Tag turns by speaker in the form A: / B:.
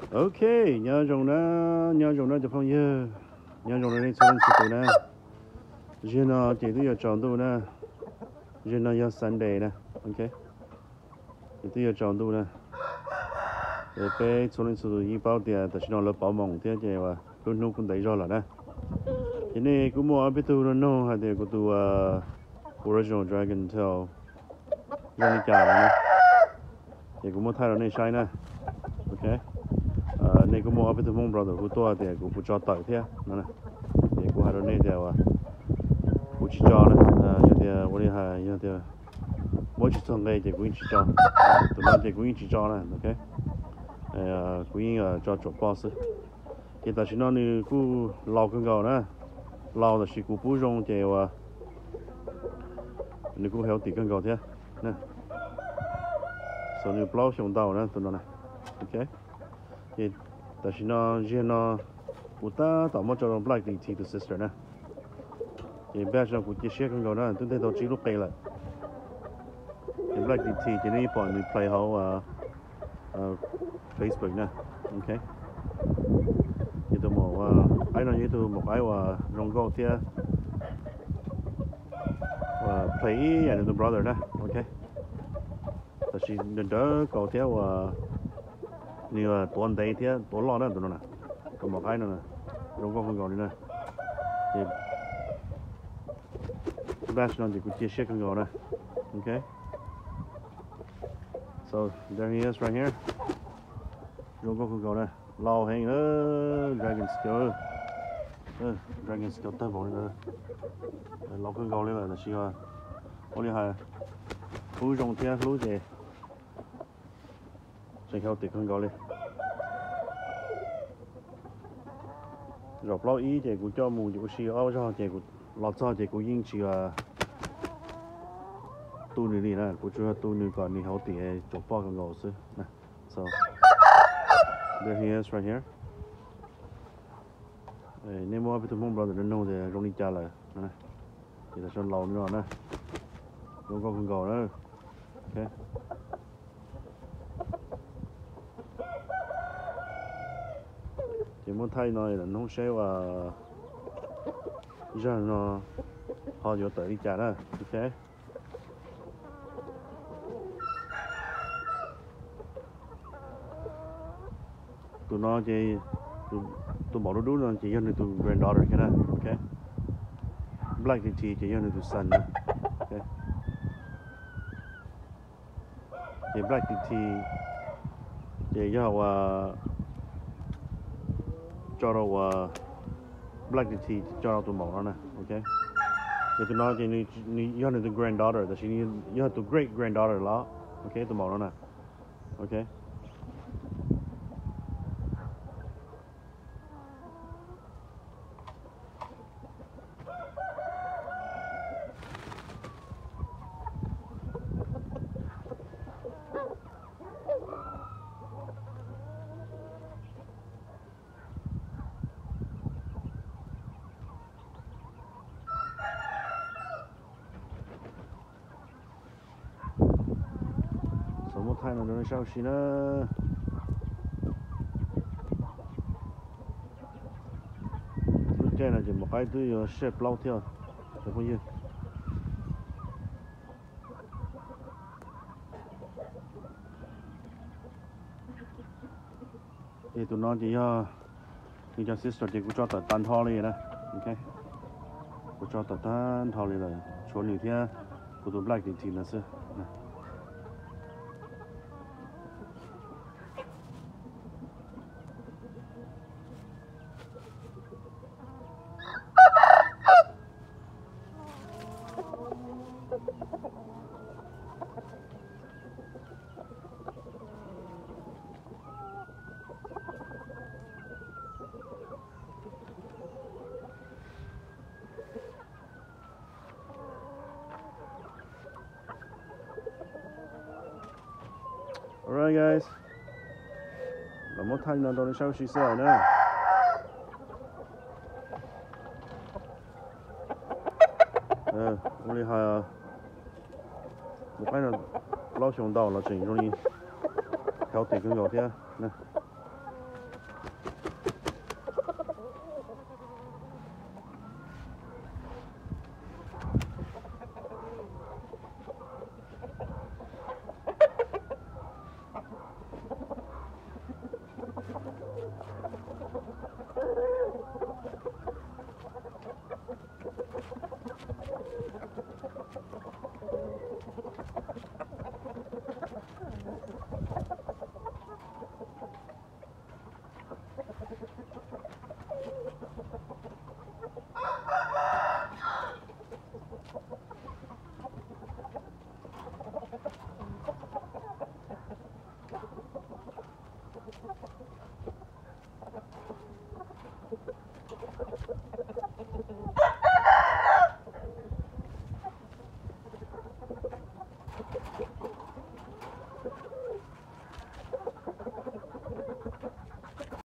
A: OK, nhớ dùng nó cho phong như nhớ dùng nó đi xuống sự nè giờ nó chỉ tôi giờ chọn tôi nè giờ nó giờ Sunday nè OK chỉ tôi giờ chọn tôi nè để bé xuống sự y bảo thì ta chỉ nó là bảo mong thế chứ mà luôn luôn cũng thấy rõ là nè cái này cũng mua biết tôi nó hay để của tôi original Dragon Tail ra đi cả nè thì cũng mua thay rồi này sai nè OK này cũng mua biết tôi mong brother của tôi thì cũng cho tỏi thế nè thì cũng hay rồi này thì cũng chỉ cho nè giờ thì tôi hay giờ thì mỗi chỉ thằng này thì cũng chỉ cho tụi nó thì cũng chỉ cho nè OK cũng cho chuột boss thì ta chỉ nói như cứ lau con gà nè lau là chỉ cứ bù rong thì như cứ héo tí con gà thế nè sau như bao xong tàu nè tụi nó nè OK thì ta chỉ nói riêng nó của ta tạo một cho black tea to sister nè thì bây giờ cũng chia sẻ con gà nè tôi thấy tôi chỉ lúc bay lại thì black tea thì này bọn mình play hậu Facebook nè OK như tôi một ai nói như tôi một ai và rong gò thì và play and the brother nè OK ta chỉ nên đỡ gò thì và như tuần đây thì tuần lo nè tụi nó nè còn một ai nữa nè rong gò con gò này nè thì bash nó thì cũng chia sẻ con gò nè OK so there he is right here rong gò con gò nè lao hang dragon skill dragon skill tới bọn nữa lao con gò lên là chỉ là có đi hay phú rong thế phú gì sẽ theo tiệt con gò lên rồi lao ý thì cũng cho mù thì cũng xíu áo cho thì cũng lọt cho thì cũng yên chỉ là tu nữ nè cũng chưa tu nữ còn đi hậu thì chụp bao con gò xứ nè so there he is right here nếu mà biết mong brother đến đâu thì rong đi cha là nè thì là sơn lầu nữa nè rong con gò đó OK thì muốn thay nói là nó sẽ và giờ nó họ vô tới đi cha đó OK tụi nó chỉ tụi bảo nó đúng là chỉ dân tụi granddaughter cái đó OK black tea chỉ dân tụi son nè OK thì black tea chỉ cho đâu black tea cho đâu tụi bảo nó nè OK thì tụi nó chỉ dân tụi granddaughter là chỉ dân tụi great granddaughter đó OK tụi bảo nó nè OK một thay nó nó sao xí nữa lúc trên là chỉ một cái túi shape lâu theo được không nhiêu thì tụi nó chỉ cho sister thì cũng cho tờ tan thò đi nè OK cũng cho tờ tan thò đi là chỗ này thì của tụi black thì là sao nè Alright guys, là một thanh nó đâu sao xí xẻ nữa. 우리 một cái là lo xong đầu là chỉnh rồi đi theo tỷ cưng gạo thế nè.